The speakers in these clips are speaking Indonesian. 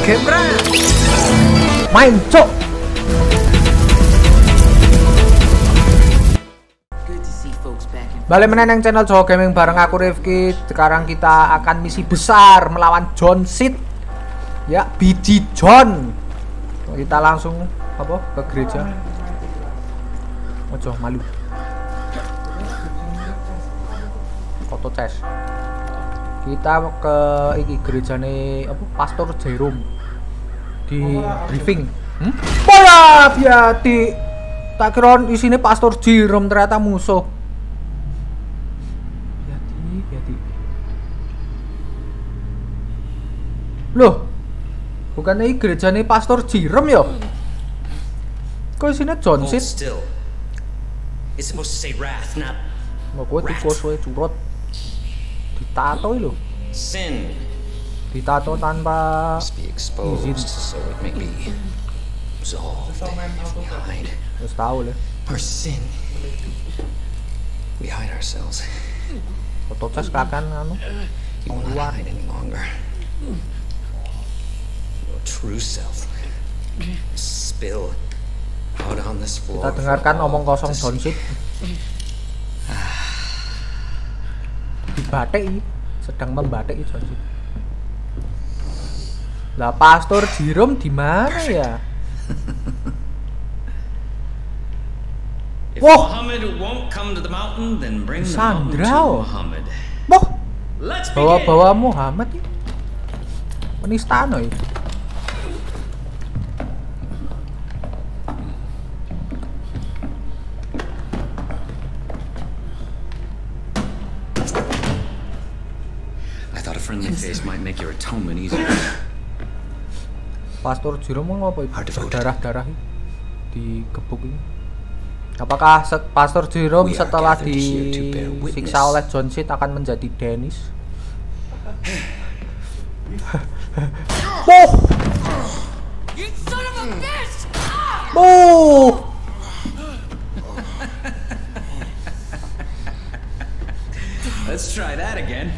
Kembra. Main cok. Balik meneng channel Jawa Gaming bareng aku Rifki. Sekarang kita akan misi besar melawan John Seed. Ya, biji John. Kita langsung apa ke gereja. Ojo malu. Foto tes. Kita ke iki gerejane apa Pastor Jerome di briefing. Bola biati. Tak kira isine Pastor Jerome ternyata musuh. Biati. Loh. Bukannya iki gerejane Pastor Jerome ya? Kok isine John Seed? It's supposed to say wrath, not Mau kowe tikus kowe curut. Ditato lho. sin. Ditato tanpa Must be exposed so it may be absolved. If we hide wis tau lho. our sin, we hide ourselves. Foto tes kakan anu. You will not hide any longer. Your true self spill out on this floor. Kita dengarkan omong kosong John Seed. Dibatik, sedang membatik John Seed. Lah Pastor Jerome di mana ya? If Wah. Muhammad won't come to the mountain, then bring the mountain to Sandra. Muhammad. Wah, Let's begin. bawa-bawa Muhammad ini. Penistaan ya. I thought a friendly face might make your atonement easier. Pastor Jerome mau apa itu? Hard to vote. Darah-darah digebuk ini. Apakah Pastor Jerome We are setelah gathered here to bear disiksa witness. oleh John Seed akan menjadi Dennis? Boh! You son of a bitch! Boh! Let's try that again.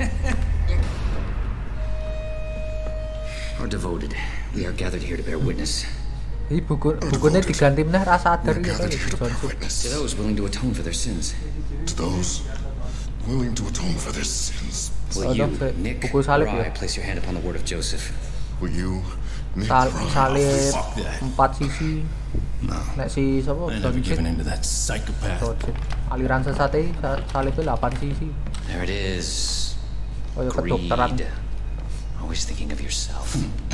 Are devoted. We are gathered here to bear witness. Ini bukunya diganti meneh rasa adar We're gitu gathered here to John bear Seed. witness To those willing to atone for their sins. to those willing to atone for their sins. Will Oh, you, no, Nick, buku salib or ya? I place your hand upon the word of Joseph? Will you, Nick, Salib Fuck that. 4 sisi. No, Nek si sapa I John never given Seed. in to that psychopath. John Seed. Aliran sesate salibnya 8 sisi. There it is. Kaya Greed. kedokteran. Always thinking of yourself.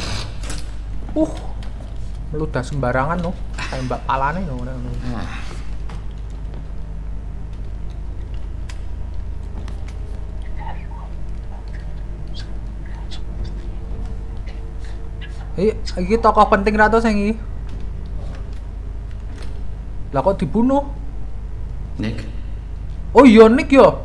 Meludah sembarangan no. Kayak mbak palane no. Iki tokoh penting ratu sing iki. Lah kok dibunuh? Nick, Oh iya Nick yo.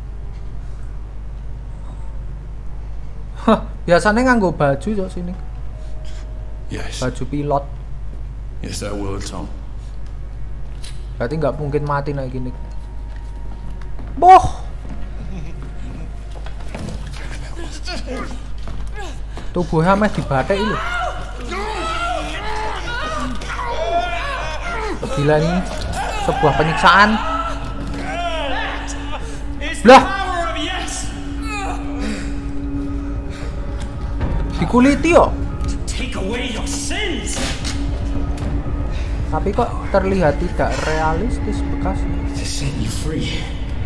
Hah, biasanya nganggo baju yo sini. Yes, Baju pilot. yes, I will atone. Berarti nggak mungkin mati naik gini. Boh. Tubuhnya meh dibatik lho. Gila ini sebuah penyiksaan. Lah. Dikuliti yo. take away your sins. Tapi kok terlihat tidak realistis bekasnya. To set you free.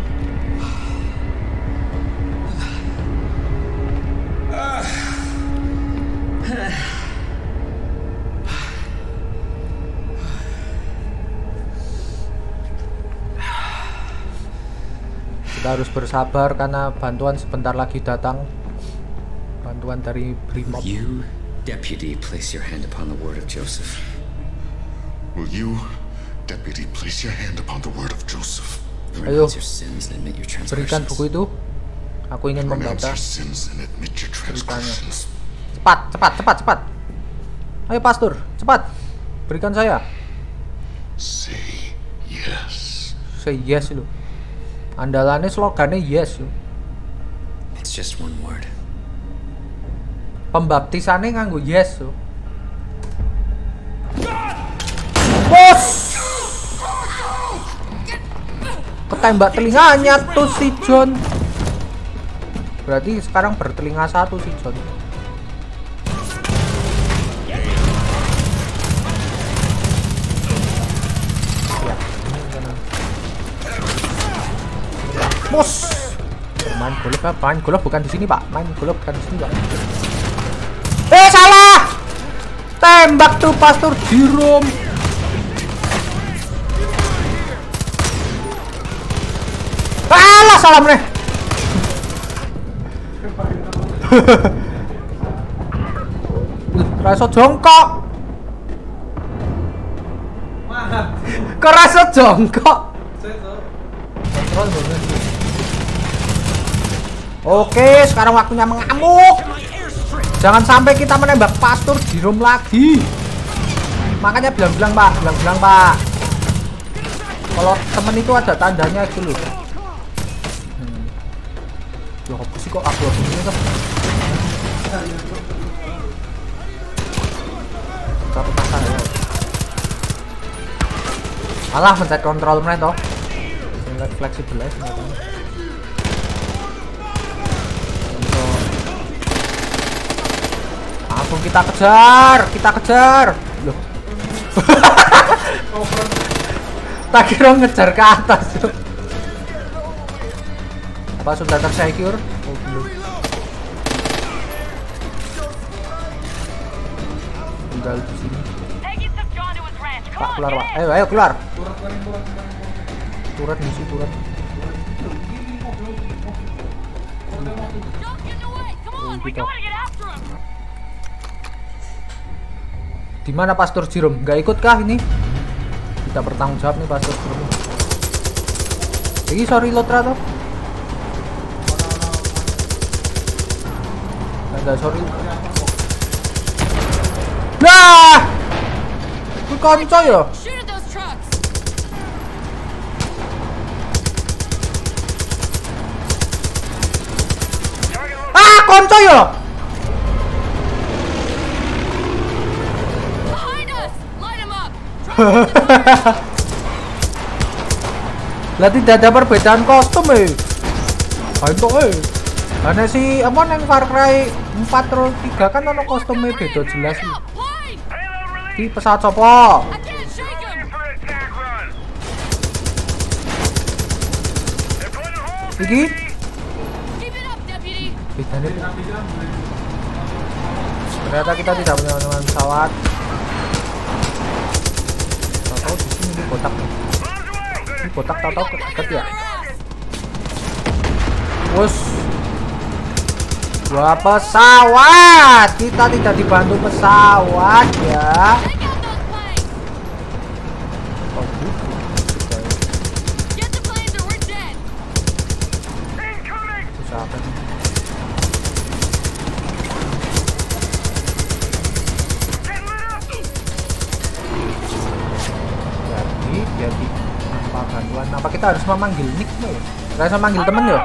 Kita harus bersabar karena bantuan sebentar lagi datang. Bantuan dari Brimob. You, deputy, place your hand upon the word of Joseph. Will you, deputy, place your hand upon the word of Joseph? Ayo, Renounce your sins and admit your berikan transgressions. buku itu. Aku ingin Renounce membaca your sins and admit your transgressions. cepat. Ayo Pastor, cepat. Berikan saya. Say yes. Say yes lu. Andalannya slogannya yes lu. It's just one word. Pembaptisannya nganggo yes. Bos. Ketembak telinganya tuh si John. Berarti sekarang bertelinga satu si John. Bos. Main golok bukan di sini, Pak. Main golok bukan di sini, Pak. Salah. Tembak tuh Pastor Jerome. Alah, salah meneh. Kerasa jongkok. Kerasa jongkok. Oke, sekarang waktunya mengamuk. Jangan sampai kita menembak Pastor Jerome lagi. Makanya bilang-bilang Pak. Kalau temen itu ada tandanya gitu loh. Loh, apa sih kok aku begini tuh? Satu pasar ya. Alah, mencet kontrol meneh toh. Sing fleksibel aja ternyata. Langsung kita kejar. Loh. Tak kira ngejar ke atas. Apa sudah tersecure? Oh, belum. Tinggal di sini. Pak, keluar, Pak. Ayo keluar. Turret misi turret. Gitu. Di mana Pastor Jerome? Nggak ikut kah ini? Kita bertanggung jawab nih Pastor Jerome. Ini sorry lotra tuh. Enggak sorry. Nah, ku konco ya. Ah, konco ya. Lah tidak ada perbedaan kostum Bantu Karena si apa neng Far Cry 4 terus 3 kan ono kostumnya beda jelas nih. Di pesawat sopo? Iki? Ternyata kita tidak punya pesawat. Tahu di sini di kotak nih. Ini kotak tahu deket ya. Bos. Dua pesawat. Kita tidak dibantu pesawat ya. Oh, susah apa nih? Jadi apa bantuan? Apa kita harus memanggil Nick ya? Kita harus memanggil temen ya?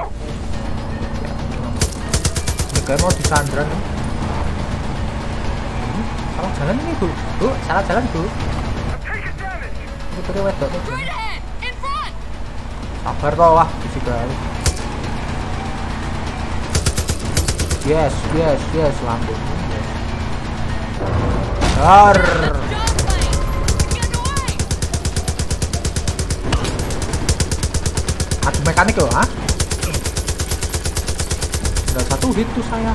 Kayak mau disandra nih. Salah jalan ini Bu. Bu, salah jalan Bu. Ini pakai wedok tuh. Sabar toh, wah bisa kali. Yes, lambung. Dar. Ada mekanik loh, ha? Satu hit tuh saya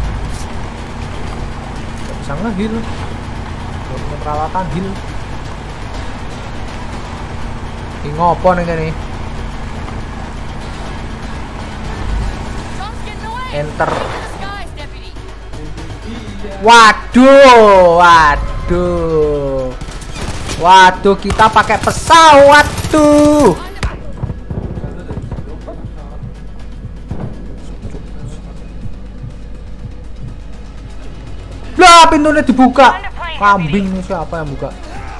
nggak bisa nge-heal, nggak punya peralatan heal. Ini ngopo nih enter. Waduh kita pakai pesawat tuh. Lah pintunya dibuka. Kambing nih siapa yang buka?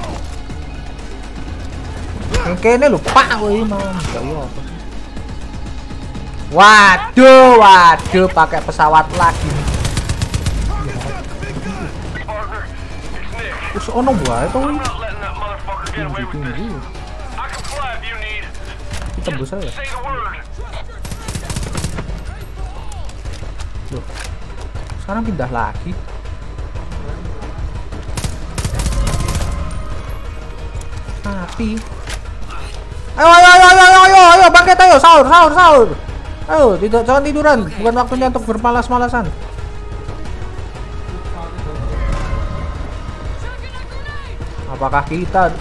Yang kene lho Pak woi mau. Waduh pakai pesawat lagi. Terus ono wae to. I'm not letting that motherfucker get away with this. I can fly if you need. Tembus aja. Say the word. Loh. Sekarang pindah lagi. Api. Ayo, bangkit ayo, sahur. Ayo, jangan tiduran, bukan waktunya untuk bermalas-malasan. Apakah kita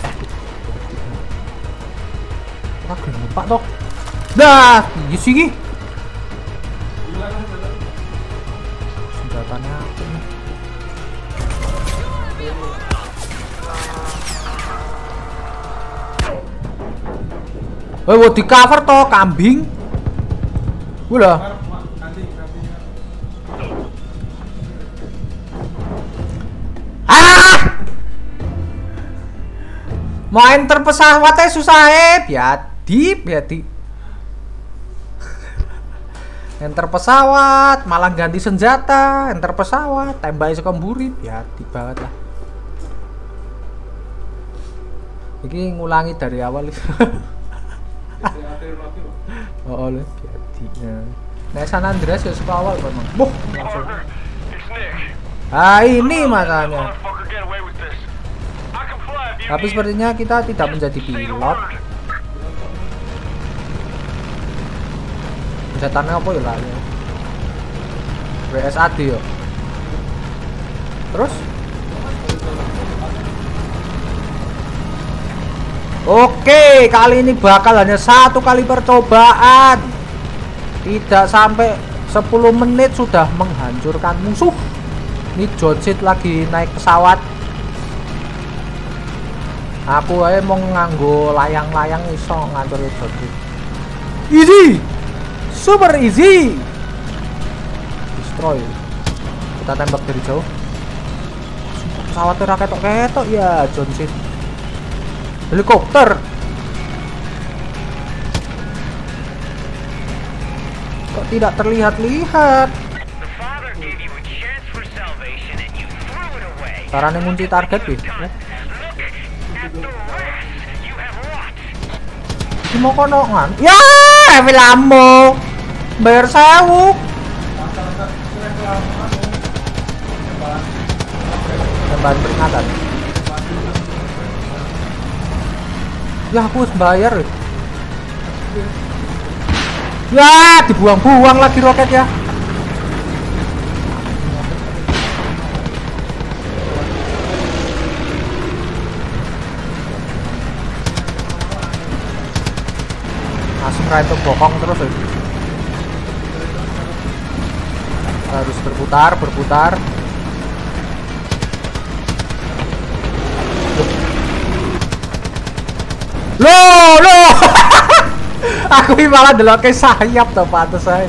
lupa toh? Dah, iya sih. Senjatanya apa nih? Di cover toh kambing. Ulah. Mau enter pesawatnya susah biati. Enter pesawat, malah ganti senjata. Enter pesawat, tembak sekemburi, biati banget lah. Ini ngulangi dari awal itu. Oh, biati. Nah, San Andreas ya suka awal memang. Langsung. Ah, ini makanya. Tapi sepertinya kita tidak menjadi pilot. Senjatanya apa ya lah ya? WSAD ya. Terus? Oke, kali ini bakal hanya satu kali percobaan. Tidak sampai 10 menit sudah menghancurkan musuh. Ini Joncit lagi naik pesawat. Aku aja mau nganggo layang-layang iso ngatur Joncit. Easy, super easy. Destroy. Kita tembak dari jauh. Pesawatnya ketok-ketok ya Joncit. Helikopter. Kok tidak terlihat-lihat? Caranya ngunci target ya? Mau konongan? Ya, Evilamo bayar 1000. Tambahan peringatan. Ya aku harus bayar. Ya, dibuang-buang lagi roket ya. Asmra itu bokong terus ya. Harus berputar. Loh. Aku ini malah delok ke sayap tuh pantes saya.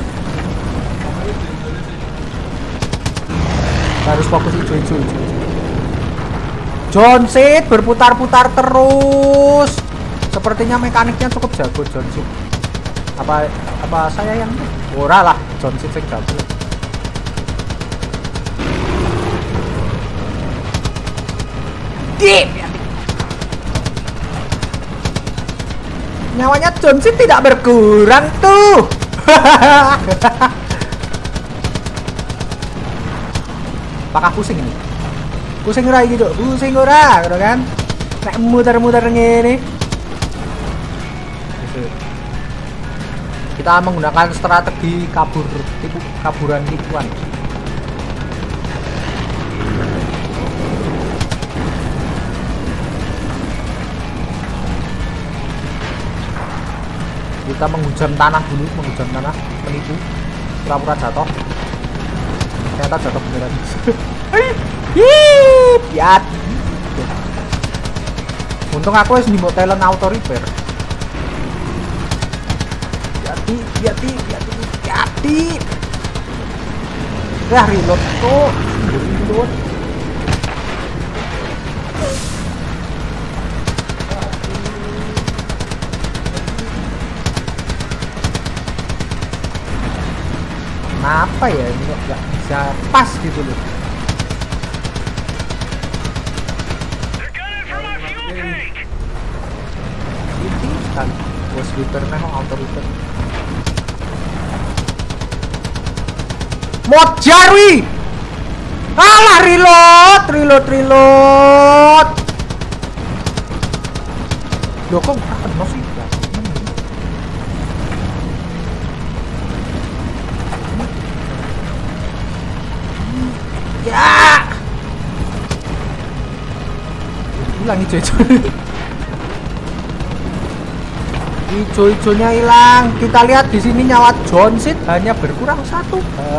Harus fokus hijau. Joncit berputar-putar terus. Sepertinya mekaniknya cukup jago Joncit. Apa saya yang ora lah Joncit sing jago. Nyawanya Joncit tidak berkurang tuh. Apakah pusing ini? Pusing ora gitu, pusing ora, gitu kan? Nek muter-muter ngene. Kita menggunakan strategi kaburan tipuan. Kita menghujam tanah dulu, menipu, pura-pura jatuh. Ternyata jatuh beneran. Piat. Untung aku harus nimbo talent auto repair. Piati. Wah, reload tuh. Reload. Kenapa ya ini kok nggak bisa pas gitu loh? Terus return nang auto return. Mojarwi. Alah reload. Loh kok kena sih? Ya. Hilang hijau-hijaunya hilang. Kita lihat di sini nyawa Johnsit hanya berkurang 1.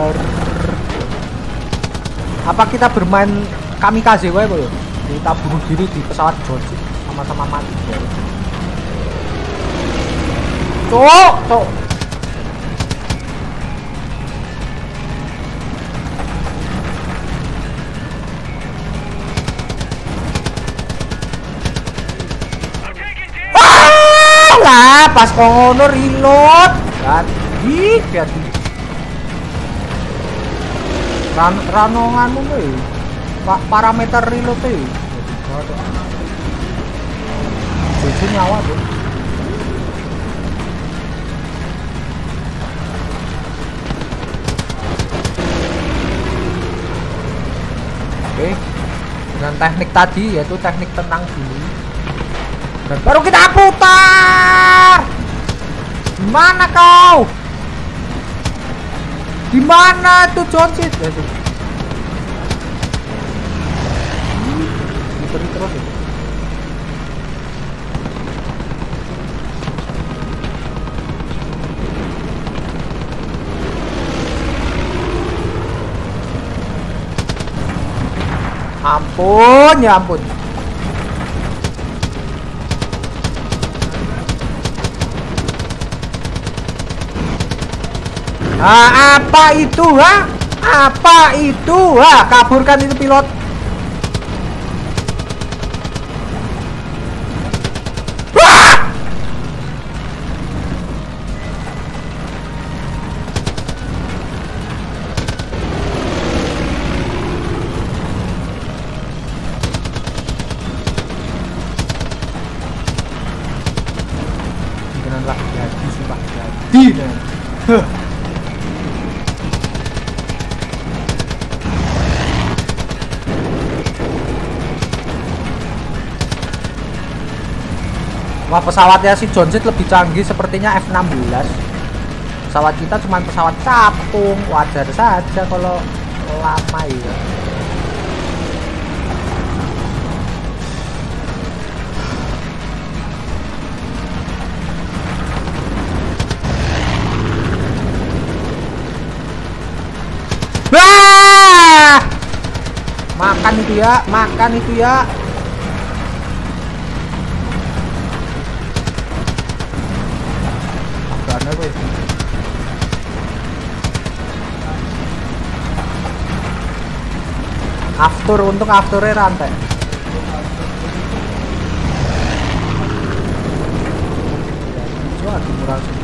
Apa kita bermain kamikaze wae kok? Kita bunuh diri di pesawat Johnsit sama-sama mati. Cok. Lah, pas ngono reload. Hati. Ranongan kuwi. Pak parameter reload e. Jujur nyawa tuh. Oke. Dengan teknik tadi yaitu teknik tenang dulu. Dan baru kita putar. Mana kau? Di mana tuh Johnsit? Diberi terus ya. Ampun, ya ampun. Apa itu, ha? Apa itu, ha? Kaburkan itu pilot. Wah! Janganlah jadi, sumpah jadi. Wah, pesawatnya si Johnsit lebih canggih sepertinya F-16. Pesawat kita cuma pesawat capung, wajar saja kalau lama ya. Wah! Makan itu ya. Untuk afternya rantai. Coba murah sih.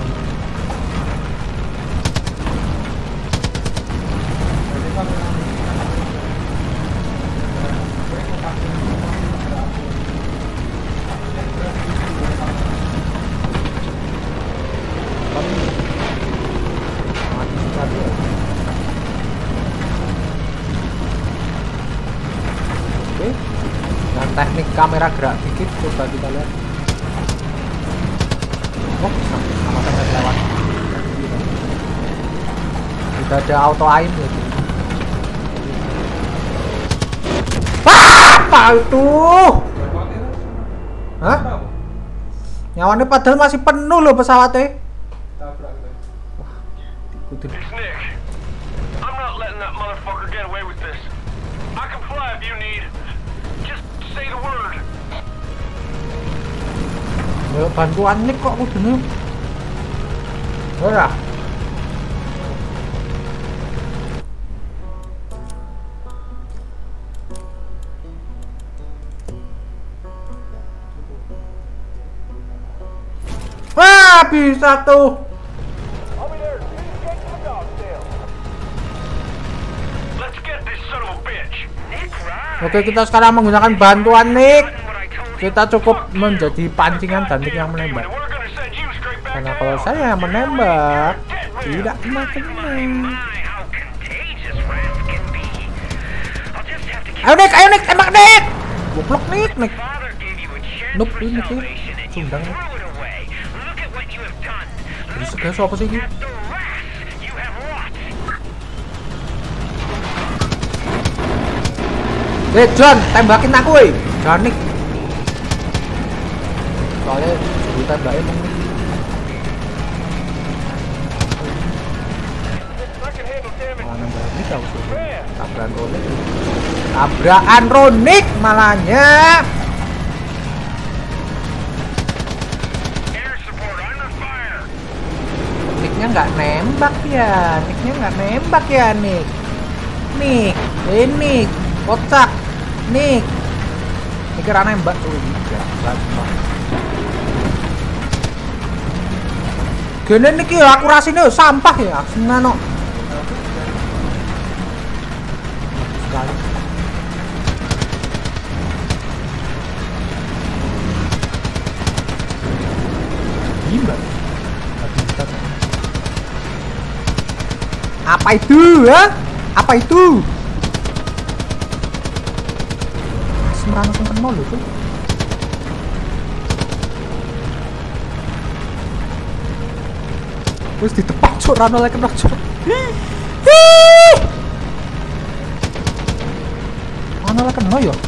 Teknik kamera gerak dikit, coba kita lihat. Oh, sama-sama lewat. Sudah ada auto aim ya. Apa itu? Hah? Nyawane padahal masih penuh loh pesawatnya. Wah, ikutin. I'm not letting that motherfucker get away with this. I can fly if you need. Say the word. Bantuan nih kok kudune. Ora. Wah, bisa tuh. Oke, kita sekarang menggunakan bantuan Nick. Kita cukup menjadi pancingan dan Nick yang menembak. Karena kalau saya menembak tidak kena. Ayo Nick, tembak Nick. Goblok Nick. Noob ini Nick. Sundang Nick. Jadi segala siapa sih ini? John, tembakin aku weh. Jangan Nick. Soalnya suruh tembakin Nick. Tabrakan Ronik malahnya. Nicknya nggak nembak ya, Nick. Nick, kocak, Nick. Ini kira nembak tuh, gini Nick ya, akurasinya sampah ya, senano. Apa itu ya? Apa itu? Semua langsung kenal loh tuh. Terus ditepak cok, Rano lagi kena cok. Rano lagi kena ya?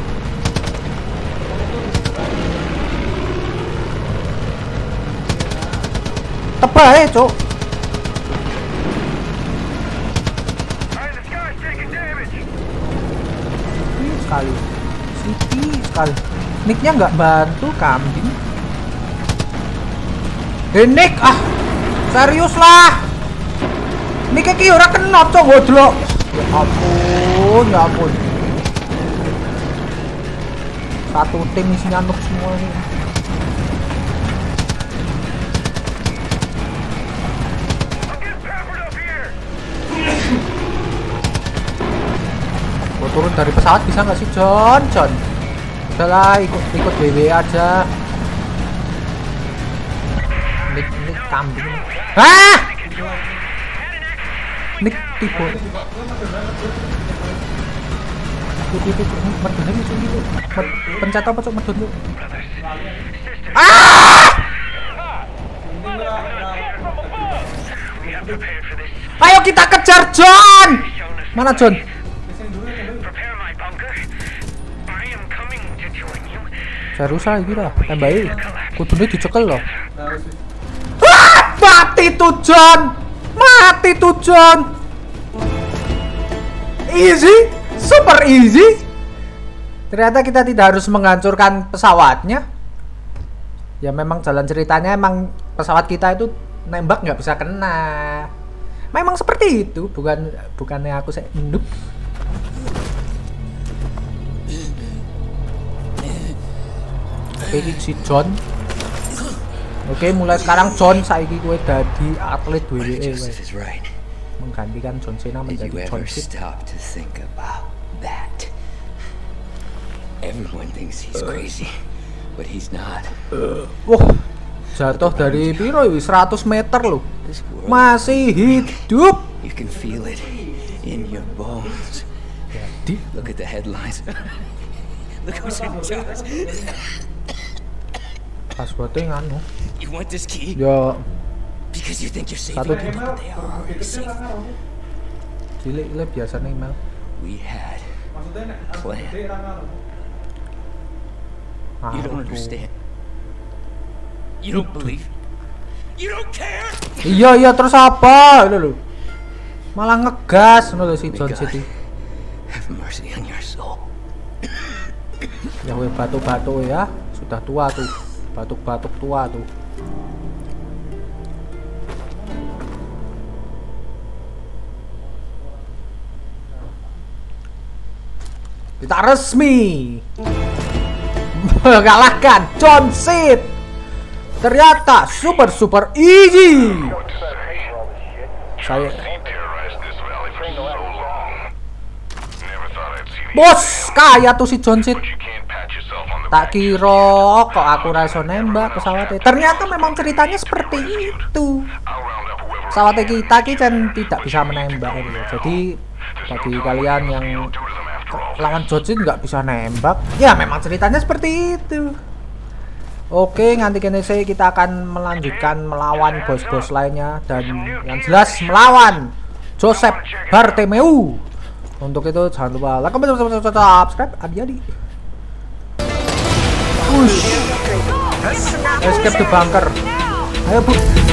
Tebak cok. Sekali. Nicknya nggak bantu kambing. Nick serius lah. Nicknya ki ora kena cok godlok. Ya ampun. Satu tim isinya noob semua ini. Turun dari pesawat bisa nggak sih John? Udahlah ikut BW aja. Nick kambing. Nick tipu. Medun ini sini. Pencet apa cok medun tuh? Ayo kita kejar John. Mana John? Saya rusak gitu lah, tembaki kudunya dicekel loh. Mati tuh John. Easy, super easy. Ternyata kita tidak harus menghancurkan pesawatnya. Ya memang jalan ceritanya emang pesawat kita itu nembak nggak bisa kena. Memang seperti itu, bukannya aku noob. Oke, si John. Oke, mulai sekarang John saiki kowe dadi atlet WWE. Menggantikan John Cena menjadi John Cena. Everyone thinks he's crazy, but he's not. Wah, jatuh dari piro 100 meter loh. Masih hidup. You can feel it in your bones. Jadi, look at the headlines. Look who's in charge. Passwordnya nganu. You want this key? Ya. Because you think you're saving people, but they are already safe. Cilik biasanya email. We had a plan. You don't understand. You don't believe. You don't care. Iya terus apa? Itu loh. Malah ngegas ngono si John City. Have mercy on your soul. Ya weh batu-batu ya, sudah tua tuh. Batuk-batuk tua tuh. Kita resmi mengalahkan John Cena. Ternyata super easy. Saya bos kaya tuh si John Cena. Tak kira kok aku rasa nembak pesawatnya. Ternyata memang ceritanya seperti itu. Pesawatnya kita kan tidak bisa menembak gitu. Jadi bagi kalian yang lawan Jojin nggak bisa nembak, ya memang ceritanya seperti itu. Oke, nanti kini kita akan melanjutkan melawan bos-bos lainnya dan yang jelas melawan Joseph Bartomeu. Untuk itu jangan lupa like, comment, subscribe, adik-adik. Push. Escape the bunker. Ayo, Bu.